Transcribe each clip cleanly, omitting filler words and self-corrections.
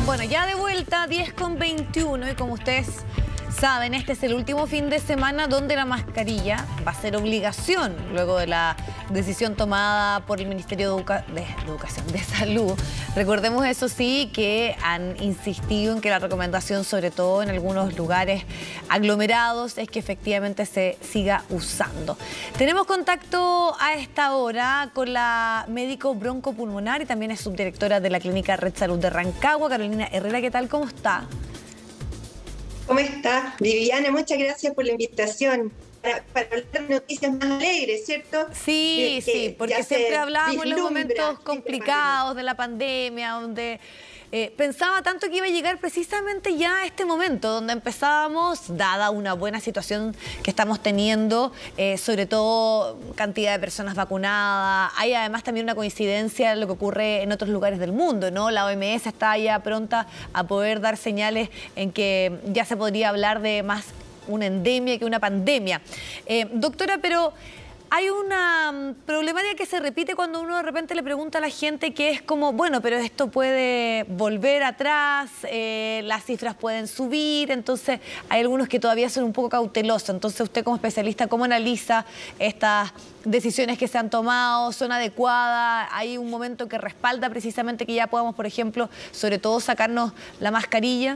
Bueno, ya de vuelta, 10:21, y como ustedes saben, este es el último fin de semana donde la mascarilla va a ser obligación, luego de la decisión tomada por el Ministerio de Salud. Recordemos, eso sí, que han insistido en que la recomendación, sobre todo en algunos lugares aglomerados, es que efectivamente se siga usando. Tenemos contacto a esta hora con la médico broncopulmonar y también es subdirectora de la Clínica Red Salud de Rancagua, Carolina Herrera. ¿Qué tal? ¿Cómo está? ¿Cómo está, Viviana? Muchas gracias por la invitación para hablar de noticias más alegres, ¿cierto? Sí, sí, porque siempre hablábamos en los momentos complicados de la pandemia, donde pensaba tanto que iba a llegar precisamente ya este momento, donde empezábamos, dada una buena situación que estamos teniendo, sobre todo cantidad de personas vacunadas. Hay además también una coincidencia en lo que ocurre en otros lugares del mundo, ¿no? La OMS está ya pronta a poder dar señales en que ya se podría hablar de más una endemia que una pandemia. Doctora, pero hay una problemática que se repite cuando uno de repente le pregunta a la gente, que es como, bueno, pero esto puede volver atrás, las cifras pueden subir, entonces hay algunos que todavía son un poco cautelosos. Entonces usted, como especialista, ¿cómo analiza estas decisiones que se han tomado? ¿Son adecuadas? ¿Hay un momento que respalda precisamente que ya podamos, por ejemplo, sobre todo sacarnos la mascarilla?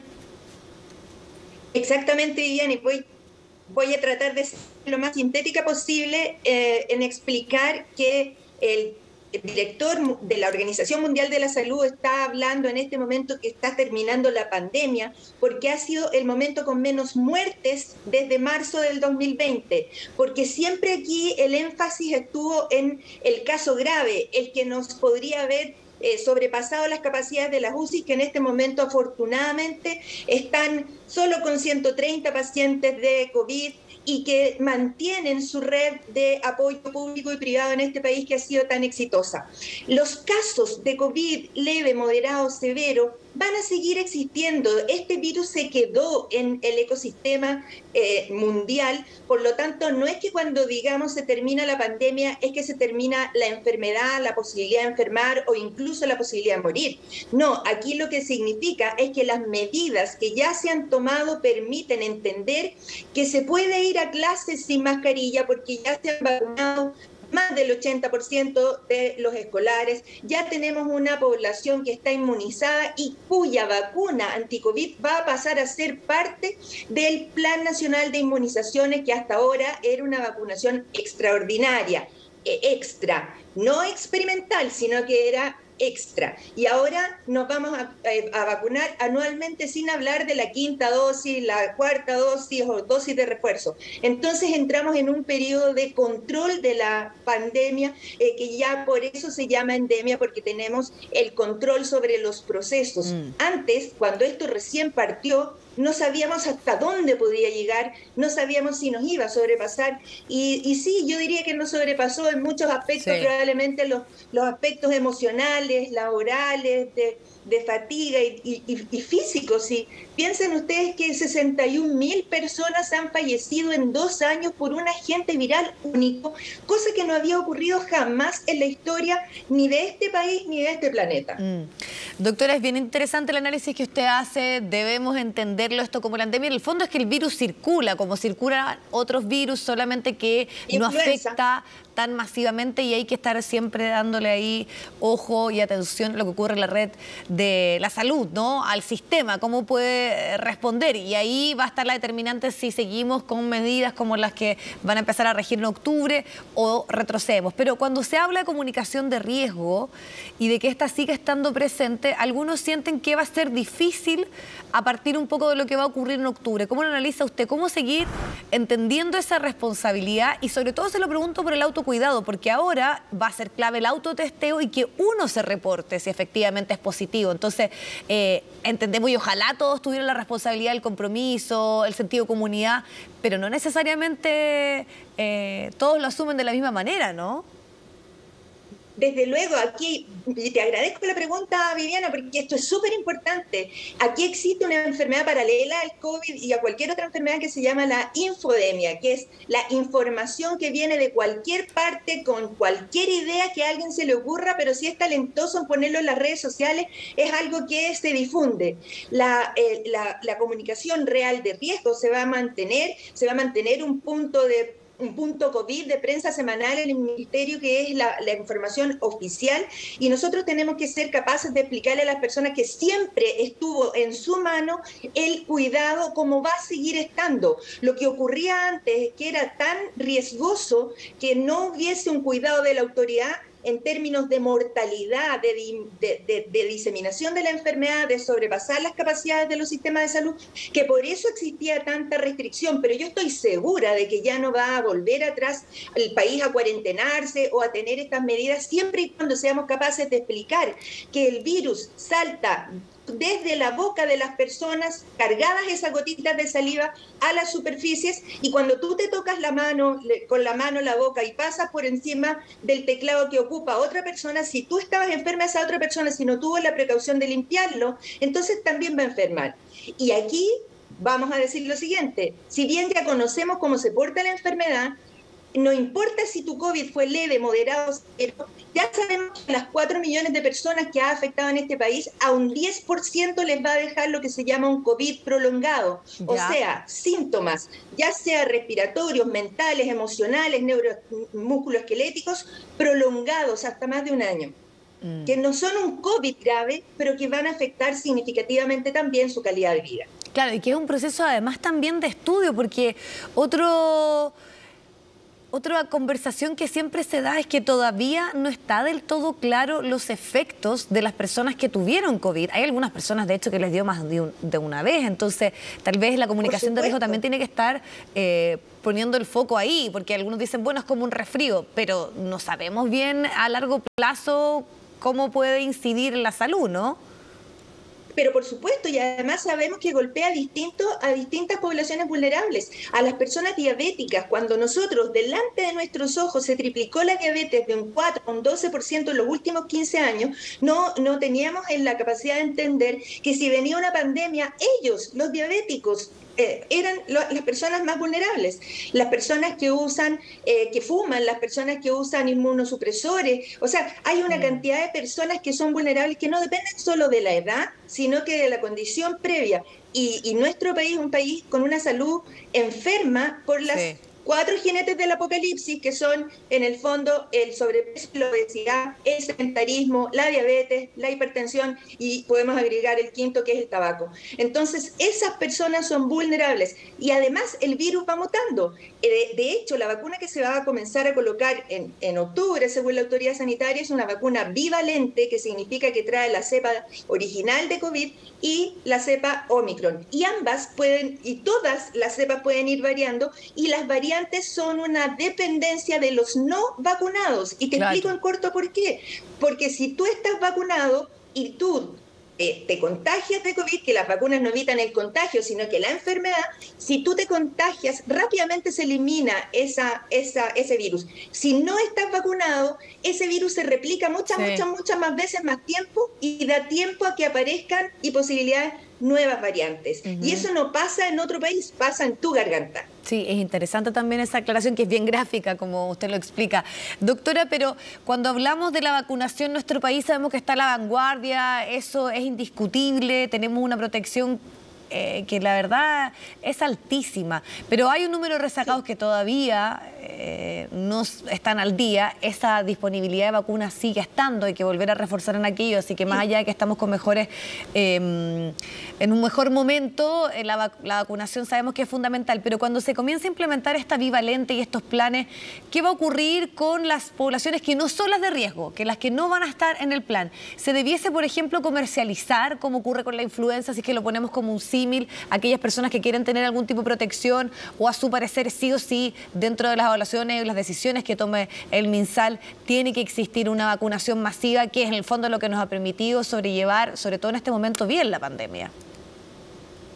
Exactamente, Viviana, y voy a tratar de ser lo más sintética posible en explicar que el director de la Organización Mundial de la Salud está hablando en este momento que está terminando la pandemia, porque ha sido el momento con menos muertes desde marzo del 2020, porque siempre aquí el énfasis estuvo en el caso grave, el que nos podría haber sobrepasado las capacidades de las UCI, que en este momento afortunadamente están solo con 130 pacientes de COVID y que mantienen su red de apoyo público y privado en este país, que ha sido tan exitosa. Los casos de COVID leve, moderado, severo van a seguir existiendo. Este virus se quedó en el ecosistema mundial, por lo tanto no es que cuando digamos se termina la pandemia es que se termina la enfermedad, la posibilidad de enfermar o incluso la posibilidad de morir. No, aquí lo que significa es que las medidas que ya se han tomado permiten entender que se puede ir a clases sin mascarilla porque ya se han vacunado más del 80% de los escolares, ya tenemos una población que está inmunizada y cuya vacuna anticovid va a pasar a ser parte del Plan Nacional de Inmunizaciones, que hasta ahora era una vacunación extraordinaria, extra, no experimental, sino que era extra. Y ahora nos vamos a vacunar anualmente, sin hablar de la quinta dosis, la cuarta dosis o dosis de refuerzo. Entonces entramos en un periodo de control de la pandemia, que ya por eso se llama endemia, porque tenemos el control sobre los procesos. Antes, cuando esto recién partió, no sabíamos hasta dónde podía llegar, no sabíamos si nos iba a sobrepasar, y sí, yo diría que nos sobrepasó en muchos aspectos, sí. Probablemente los aspectos emocionales, laborales, de fatiga y físicos. Sí. Piensen ustedes que 61.000 personas han fallecido en 2 años por un agente viral único, cosa que no había ocurrido jamás en la historia ni de este país ni de este planeta. Doctora, es bien interesante el análisis que usted hace. Debemos entenderlo esto como la endemia. En el fondo es que el virus circula, como circulan otros virus, solamente que no afecta tan masivamente, y hay que estar siempre dándole ahí ojo y atención a lo que ocurre en la red de la salud, ¿no? Al sistema, cómo puede responder, y ahí va a estar la determinante si seguimos con medidas como las que van a empezar a regir en octubre o retrocedemos. Pero cuando se habla de comunicación de riesgo y de que esta siga estando presente, algunos sienten que va a ser difícil a partir un poco de lo que va a ocurrir en octubre. ¿Cómo lo analiza usted? ¿Cómo seguir entendiendo esa responsabilidad? Y sobre todo se lo pregunto por el autocuidado, porque ahora va a ser clave el autotesteo y que uno se reporte si efectivamente es positivo. Entonces, entendemos, y ojalá todos tuvieran la responsabilidad, el compromiso, el sentido de comunidad, pero no necesariamente todos lo asumen de la misma manera, ¿no? Desde luego, aquí, y te agradezco la pregunta, Viviana, porque esto es súper importante. Aquí existe una enfermedad paralela al COVID y a cualquier otra enfermedad que se llama la infodemia, que es la información que viene de cualquier parte con cualquier idea que a alguien se le ocurra, pero si es talentoso en ponerlo en las redes sociales, es algo que se difunde. La comunicación real de riesgo se va a mantener un punto COVID de prensa semanal en el Ministerio, que es la información oficial, y nosotros tenemos que ser capaces de explicarle a las personas que siempre estuvo en su mano el cuidado, como va a seguir estando. Lo que ocurría antes es que era tan riesgoso que no hubiese un cuidado de la autoridad en términos de mortalidad, de diseminación de la enfermedad, de sobrepasar las capacidades de los sistemas de salud, que por eso existía tanta restricción. Pero yo estoy segura de que ya no va a volver atrás el país a cuarentenarse o a tener estas medidas, siempre y cuando seamos capaces de explicar que el virus salta desde la boca de las personas, cargadas esas gotitas de saliva, a las superficies, y cuando tú te tocas la mano, con la mano la boca y pasas por encima del teclado que ocupa otra persona, si tú estabas enferma, esa otra persona, si no tuvo la precaución de limpiarlo, entonces también va a enfermar. Y aquí vamos a decir lo siguiente: si bien ya conocemos cómo se porta la enfermedad, no importa si tu COVID fue leve, moderado, severo, ya sabemos que a las 4 millones de personas que ha afectado en este país, a un 10% les va a dejar lo que se llama un COVID prolongado. O sea, síntomas, ya sea respiratorios, mentales, emocionales, musculoesqueléticos, prolongados hasta más de un año. Que no son un COVID grave, pero que van a afectar significativamente también su calidad de vida. Claro, y que es un proceso además también de estudio, porque otra conversación que siempre se da es que todavía no está del todo claro los efectos de las personas que tuvieron COVID. Hay algunas personas, de hecho, que les dio más de una vez. Entonces, tal vez la comunicación de riesgo también tiene que estar poniendo el foco ahí, porque algunos dicen, bueno, es como un resfrío, pero no sabemos bien a largo plazo cómo puede incidir en la salud, ¿no? Pero por supuesto, y además sabemos que golpea a distintas poblaciones vulnerables, a las personas diabéticas. Cuando nosotros, delante de nuestros ojos, se triplicó la diabetes de un 4 a un 12% en los últimos 15 años, no teníamos la capacidad de entender que si venía una pandemia, ellos, los diabéticos, eran las personas más vulnerables, las personas que usan, que fuman, las personas que usan inmunosupresores. O sea, hay una cantidad de personas que son vulnerables que no dependen solo de la edad, sino que de la condición previa. Y nuestro país es un país con una salud enferma por las 4 jinetes del apocalipsis, que son, en el fondo, el sobrepeso, la obesidad, el sedentarismo, la diabetes, la hipertensión, y podemos agregar el quinto, que es el tabaco. Entonces, esas personas son vulnerables. Y además, el virus va mutando. De hecho, la vacuna que se va a comenzar a colocar en octubre, según la autoridad sanitaria, es una vacuna bivalente, que significa que trae la cepa original de COVID y la cepa Omicron. Y ambas pueden, y todas las cepas pueden ir variando, y las variantes son una dependencia de los no vacunados. Y te explico en corto por qué. Porque si tú estás vacunado y tú te contagias de COVID, que las vacunas no evitan el contagio, sino que la enfermedad, si tú te contagias, rápidamente se elimina ese virus. Si no estás vacunado, ese virus se replica muchas más veces, más tiempo, y da tiempo a que aparezcan y posibilidades nuevas variantes. Y eso no pasa en otro país, pasa en tu garganta. Sí, es interesante también esa aclaración, que es bien gráfica, como usted lo explica. Doctora, pero cuando hablamos de la vacunación en nuestro país, sabemos que está a la vanguardia, eso es indiscutible, tenemos una protección que la verdad es altísima, pero hay un número de rezagados que todavía no están al día. Esa disponibilidad de vacunas sigue estando, hay que volver a reforzar en aquello, así que más allá de que estamos con mejores, en un mejor momento, la vacunación sabemos que es fundamental, pero cuando se comienza a implementar esta bivalente y estos planes, ¿qué va a ocurrir con las poblaciones que no son las de riesgo, que las que no van a estar en el plan? ¿Se debiese, por ejemplo, comercializar, como ocurre con la influenza, si es que lo ponemos como un símil, aquellas personas que quieren tener algún tipo de protección, o a su parecer sí o sí, dentro de las evaluaciones y las decisiones que tome el MinSal, tiene que existir una vacunación masiva, que es en el fondo lo que nos ha permitido sobrellevar, sobre todo en este momento, bien la pandemia?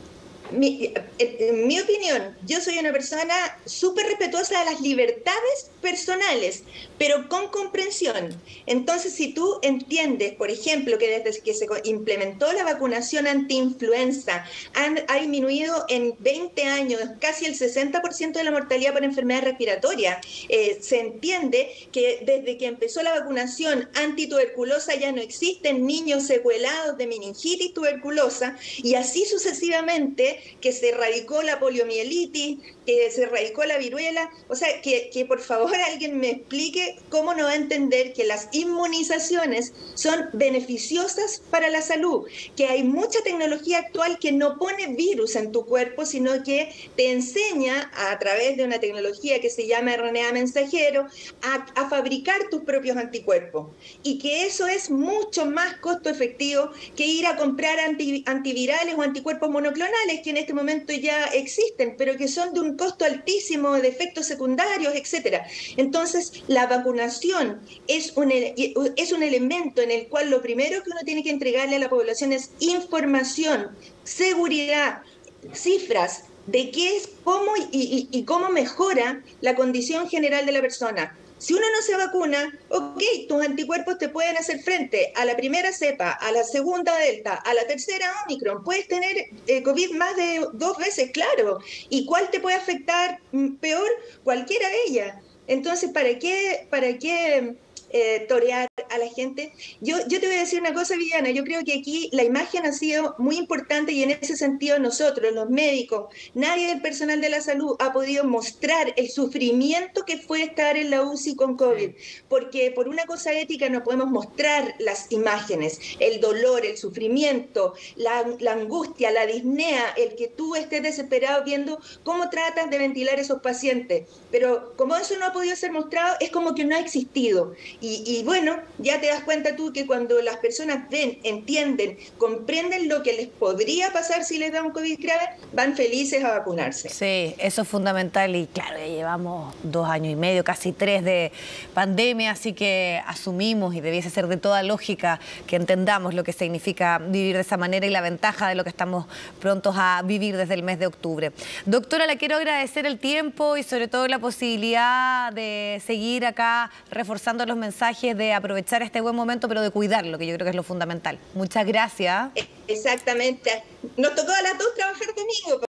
En mi opinión, yo soy una persona súper respetuosa de las libertades personales, pero con comprensión. Entonces, si tú entiendes, por ejemplo, que desde que se implementó la vacunación antiinfluenza, ha disminuido en 20 años casi el 60% de la mortalidad por enfermedad respiratoria, se entiende que desde que empezó la vacunación antituberculosa ya no existen niños secuelados de meningitis tuberculosa, y así sucesivamente, que se erradicó la poliomielitis, que se erradicó la viruela. O sea, que por favor alguien me explique cómo no va a entender que las inmunizaciones son beneficiosas para la salud, que hay mucha tecnología actual que no pone virus en tu cuerpo, sino que te enseña a través de una tecnología que se llama RNA mensajero a fabricar tus propios anticuerpos, y que eso es mucho más costo efectivo que ir a comprar antivirales o anticuerpos monoclonales, que en este momento ya existen, pero que son de un costo altísimo, de efectos secundarios, etcétera. Entonces, la vacunación es un elemento en el cual lo primero que uno tiene que entregarle a la población es información, seguridad, cifras de qué es, cómo y cómo mejora la condición general de la persona. Si uno no se vacuna, ok, tus anticuerpos te pueden hacer frente a la primera cepa, a la segunda delta, a la tercera Omicron. Puedes tener COVID más de 2 veces, claro. ¿Y cuál te puede afectar peor? Cualquiera de ellas. Entonces, ¿para qué torear a la gente? Yo te voy a decir una cosa, Viviana. Yo creo que aquí la imagen ha sido muy importante, y en ese sentido nosotros, los médicos, nadie del personal de la salud ha podido mostrar el sufrimiento que fue estar en la UCI con COVID, porque por una cosa ética no podemos mostrar las imágenes, el dolor, el sufrimiento, la angustia, la disnea, el que tú estés desesperado viendo cómo tratan de ventilar a esos pacientes. Pero como eso no ha podido ser mostrado, es como que no ha existido. Y bueno, ya te das cuenta tú que cuando las personas ven, entienden, comprenden lo que les podría pasar si les da un COVID grave, van felices a vacunarse. Sí, eso es fundamental, y claro, ya llevamos 2 años y medio, casi 3 de pandemia, así que asumimos, y debiese ser de toda lógica, que entendamos lo que significa vivir de esa manera y la ventaja de lo que estamos prontos a vivir desde el mes de octubre. Doctora, le quiero agradecer el tiempo y sobre todo la posibilidad de seguir acá reforzando los mensajes, de aprovechar este buen momento, pero de cuidarlo, que yo creo que es lo fundamental. Muchas gracias. Exactamente. Nos tocó a las dos trabajar domingo.